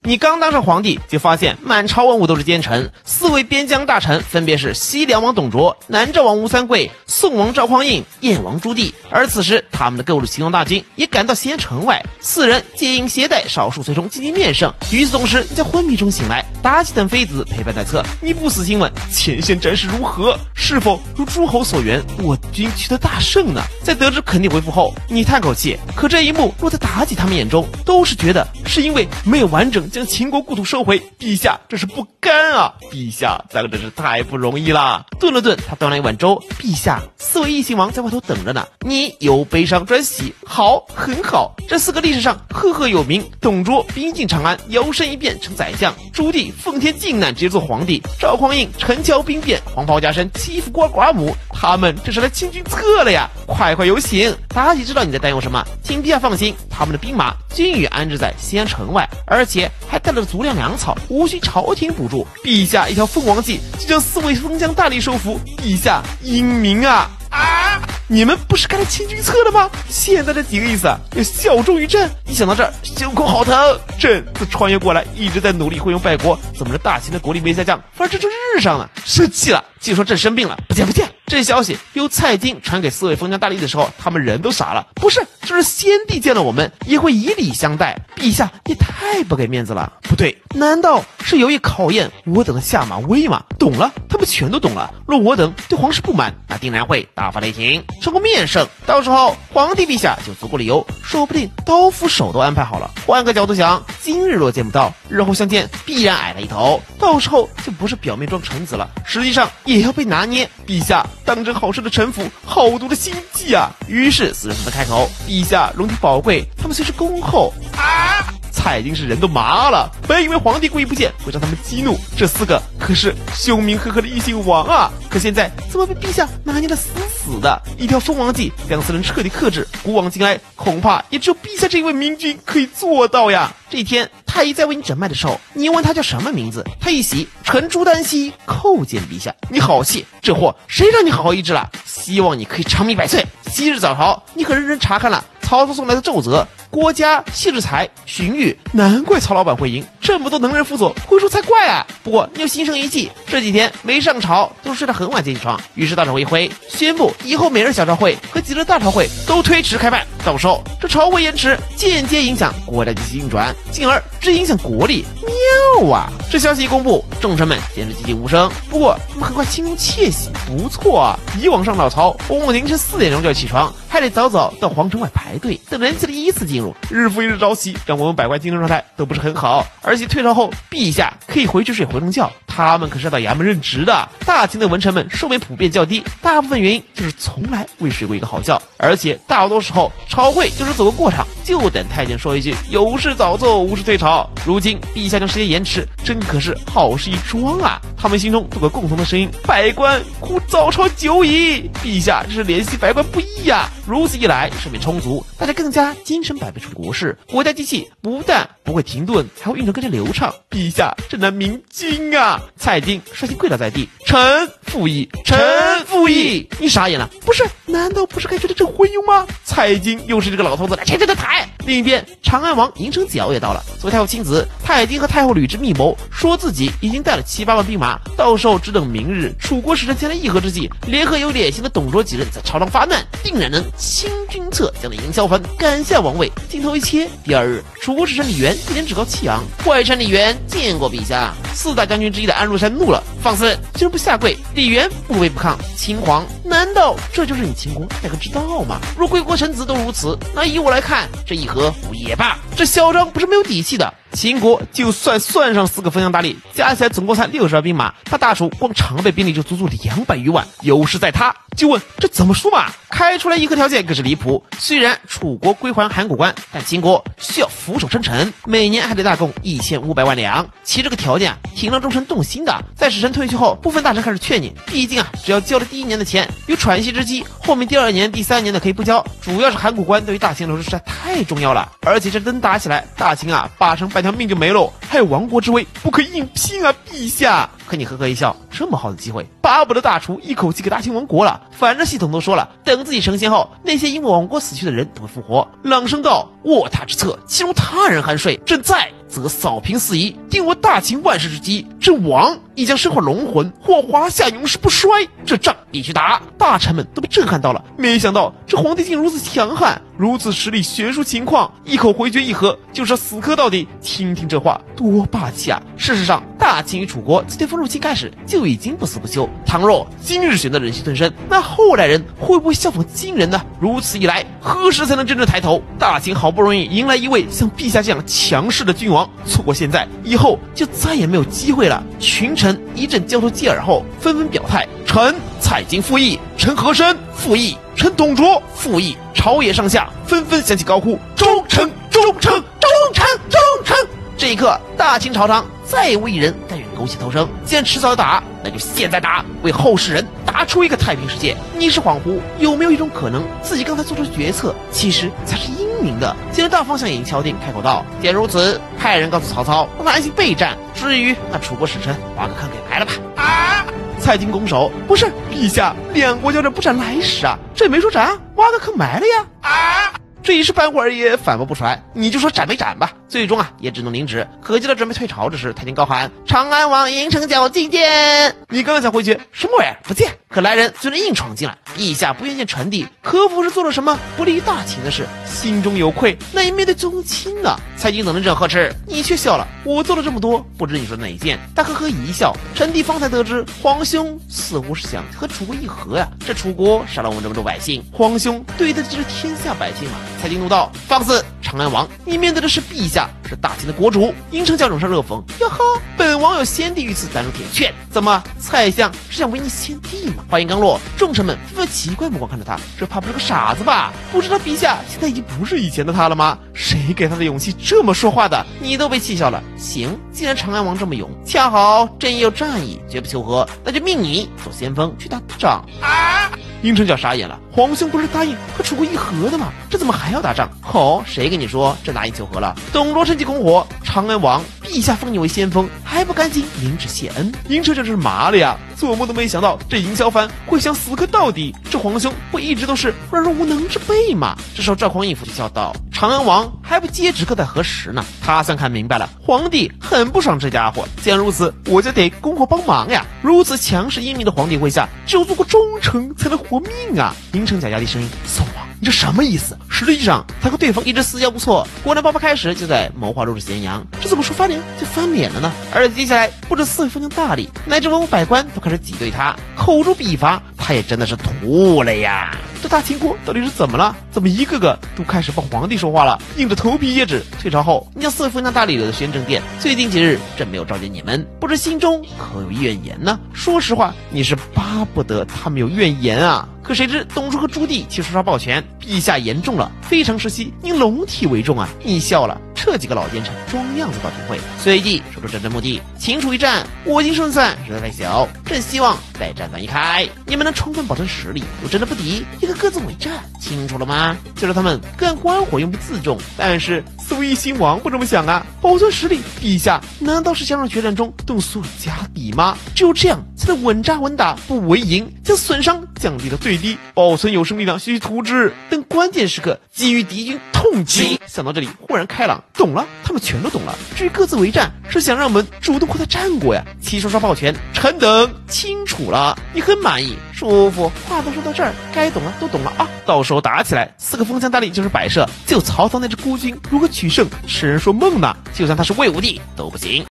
你刚当上皇帝，就发现满朝文武都是奸臣，4位边疆大臣分别是西凉王董卓、南诏王吴三桂、宋王赵匡胤、燕王朱棣。而此时，他们的各路行动大军也赶到西安城外，4人皆因携带少数随从进行面圣。与此同时，你在昏迷中醒来，妲己等妃子陪伴在侧，你不死心问前线战事如何，是否如诸侯所愿，我军取得大胜呢？在得知肯定回复后，你叹口气，可这一幕落在妲己他们眼中，都是觉得是因为没有完整将秦国故土收回，陛下这是不甘啊！陛下咱可真是太不容易啦！顿了顿，他端来一碗粥，陛下，4位异姓王在外头等着呢，你由悲伤转喜，好，很好。这4个历史上赫赫有名，董卓兵进长安，摇身一变成宰相；朱棣奉天靖难，直接做皇帝；赵匡胤陈桥兵变，黄袍加身，欺负孤儿寡母，他们这是来清君侧了呀！快快有请！妲己知道你在担忧什么，请陛下放心，他们的兵马均已安置在西安城外，而且还带了足量粮草，无需朝廷补助。陛下一条凤凰计就将4位封疆大吏收服，陛下英明啊！你们不是该来清君侧的吗？现在这几个意思啊，要效忠于朕。一想到这儿，胸口好疼。朕自穿越过来，一直在努力恢弘败国，怎么这大秦的国力没下降，反而蒸蒸日上了？生气了，就说朕生病了，不见。这消息由蔡京传给4位封疆大吏的时候，他们人都傻了。不是，这是先帝见了我们也会以礼相待，陛下也太不给面子了。不对，难道是有意考验我等的下马威吗？懂了，他们全都懂了。若我等对皇室不满，那定然会大发雷霆，成功面圣。到时候皇帝陛下就足够理由，说不定刀斧手都安排好了。换个角度想，今日若见不到，日后相见必然矮了一头，到时候就不是表面装臣子了，实际上也要被拿捏。陛下当真好事的臣服，好毒的心计啊！于是4人纷纷开口：陛下龙体宝贵，他们虽是恭候蔡京是人都麻了，本以为皇帝故意不见会让他们激怒，这4个可是凶名赫赫的异姓王啊！可现在怎么被陛下拿捏得死死的？一条蜂王计将4人彻底克制，古往今来恐怕也只有陛下这一位明君可以做到呀！这一天，太医在为你诊脉的时候，你问他叫什么名字，他一喜，臣朱丹溪叩见陛下。你好气，这货谁让你好好医治了？希望你可以长命百岁。昔日早朝，你可认真查看了曹操送来的奏折，郭嘉、谢志才、荀彧，难怪曹老板会赢，这么多能人辅佐，会输才怪啊！不过你又心生一计，这几天没上朝，都是睡到很晚才起床。于是大朝一挥，宣布以后每日小朝会和几日大朝会都推迟开办。到时候这朝会延迟，间接影响国家经济运转，进而只影响国力。妙啊！这消息一公布，众臣们简直寂静无声。不过他们很快心中窃喜，不错啊！以往上老朝，往往凌晨4点钟就要起床，还得早早到皇城外排队，等人气的依次进入，日复一日朝夕，让我们百官精神状态都不是很好。而且退朝后，陛下可以回去睡回笼觉，他们可是要到衙门任职的。大秦的文臣们寿命普遍较低，大部分原因就是从来未睡过一个好觉，而且大多时候朝会就是走个过场，就等太监说一句有事早奏，无事退朝。如今陛下将时间延迟，真可是好事一桩啊！他们心中有个共同的声音：百官呼早朝久矣。陛下这是怜惜百官不易呀！如此一来，睡眠充足，大家更加精神百倍处理国事，国家机器不但不会停顿，还会运转更加流畅。陛下真乃明君啊！蔡京率先跪倒在地：臣附议，臣附议。你傻眼了？不是，难道不是该觉得朕昏庸吗？蔡京又是这个老头子来牵着的台。另一边，长安王嬴城角也到了。作为太后亲子，太京和太后吕雉密谋，说自己已经带了7、8万兵马，到时候只等明日楚国使臣前来议和之际，联合有脸型的董卓几人在朝堂发难，定然能清君侧，将那营销反赶下王位。镜头一切，第2日，楚国使臣李元一脸趾高气昂：外臣李元见过陛下。4大将军之一的安禄山怒了：放肆，竟然不下跪！李元不卑不亢：秦皇，难道这就是你秦国待客之道吗？若贵国臣子都如此，那以我来看，这议和不也罢。这嚣张不是没有底气的。秦国就算上4个封疆大吏，加起来总共才60万兵马，他大楚光常备兵力就足足200余万，优势在他。就问这怎么说嘛？开出来议和条件更是离谱。虽然楚国归还函谷关，但秦国需要俯首称臣，每年还得大贡1500万两。其这个条件啊，挺让众臣动心的。在使臣退去后，部分大臣开始劝你，毕竟啊，只要交了第1年的钱，有喘息之机，后面第2年、第3年的可以不交。主要是函谷关对于大秦来说实在太重要了，而且这登打起来，大秦啊8成半条命就没喽，还有亡国之危，不可硬拼啊，陛下。可你呵呵一笑，这么好的机会，巴不得大厨一口气给大秦亡国了。反正系统都说了，等自己成仙后，那些因我亡国死去的人都会复活。朗声道：卧榻之侧，其中他人酣睡，朕在则扫平四夷，定我大秦万世之基。朕亡，亦将身化龙魂，或华夏永世不衰。这仗必须打！大臣们都被震撼到了，没想到这皇帝竟如此强悍，如此实力悬殊情况，一口回绝议和，就是要死磕到底。听听这话，多霸气啊！事实上，大秦与楚国自对方入侵开始就已经不死不休。倘若今日选择忍气吞声，那后来人会不会效仿今人呢？如此一来，何时才能真正抬头？大秦好不容易迎来一位像陛下这样强势的君王，错过现在，以后就再也没有机会了。群臣一阵交头接耳后，纷纷表态：臣蔡京复议，臣和珅复议，臣董卓复议。朝野上下纷纷响起高呼：忠诚，忠诚，忠诚，忠诚！这一刻，大秦朝堂再也无一人甘愿苟且偷生。既然迟早要打，那就现在打，为后世人打出一个太平世界。你是恍惚，有没有一种可能，自己刚才做出的决策其实才是英明的？既然大方向已经敲定，开口道：既然如此，派人告诉曹操，让他安心备战。至于那楚国使臣，挖个坑给埋了吧。蔡京拱手：不是，陛下，两国交战不斩来使啊，这没说斩，挖个坑埋了呀。这一时半会儿也反驳不出来，你就说斩没斩吧。最终啊，也只能领旨。可就在准备退朝之时，太京高喊：长安王营城角觐见。你刚刚想回绝，什么玩意儿？不见。可来人虽然硬闯进来，陛下不愿见传递，可否是做了什么不利于大秦的事，心中有愧，难以面对宗亲呢？蔡京等人正呵斥，你却笑了。我做了这么多，不知你说哪一件？他呵呵一笑，臣弟方才得知，皇兄似乎是想和楚国议和呀。这楚国杀了我们这么多百姓，皇兄对得起这天下百姓吗？蔡京怒道：放肆！长安王，你面对的是陛下，是大秦的国主，营城角涌上热风。哟呵，本王有先帝御赐，胆如铁券。怎么，蔡相是想违逆先帝吗？话音刚落，众臣们纷纷奇怪目光看着他，这怕不是个傻子吧？不知道陛下现在已经不是以前的他了吗？谁给他的勇气这么说话的？你都被气笑了。行，既然长安王这么勇，恰好朕也有战意，绝不求和，那就命你做先锋去打仗。营城角傻眼了，皇兄不是答应和楚国议和的吗？这怎么还要打仗？谁跟你说朕答应求和了？董卓趁机拱火，长安王，陛下封你为先锋，还不赶紧领旨谢恩？营城角这是麻了呀，做梦都没想到这营销番会想死磕到底。这皇兄不一直都是软弱无能之辈吗？这时候赵匡胤扶起笑道：长安王还不接旨可待何时呢？他算看明白了，皇帝很不爽这家伙。既然如此，我就得拱火帮忙呀。如此强势英明的皇帝麾下，只有足够忠诚才能活命啊。营城角压低声音：宋王，你这什么意思？实际上他和对方一直私交不错，果然爆发开始就在谋划入主咸阳，这怎么说翻脸就翻脸了呢？而接下来不止四位封疆大吏，乃至文武百官都开始挤兑他，口诛笔伐，他也真的是吐了呀。这大秦国到底是怎么了？怎么一个个都开始帮皇帝说话了？硬着头皮接旨。退朝后，你将四位封疆大吏留在宣政殿，最近几日朕没有召见你们，不知心中可有怨言呢？说实话，你是巴不得他们有怨言啊。可谁知董卓和朱棣齐出杀抱拳，陛下言重了，非常时期您龙体为重啊。你笑了，这几个老奸臣装样子倒挺会。随即说出真正目的：秦楚一战，我军胜算实在太小，朕希望待战端一开，你们能充分保存实力，如真的不敌，一个各自为战，清楚了吗？就让他们各按官火，用不自重。但是四位一心王不这么想啊，保存实力，陛下难道是想让决战中动所有家底吗？只有这样才能稳扎稳打，不为营，将损伤降低到最低，保存有生力量，继续图之，等关键时刻给予敌军痛击。想到这里，豁然开朗，懂了，他们全都懂了。至于各自为战，是想让我们主动扩大战果呀。齐刷刷抱拳，臣等清楚了。你很满意，舒服。话都说到这儿，该懂了都懂了啊。到时候打起来，四个封疆大吏就是摆设，就曹操那支孤军如何取胜，痴人说梦呢？就算他是魏武帝都不行。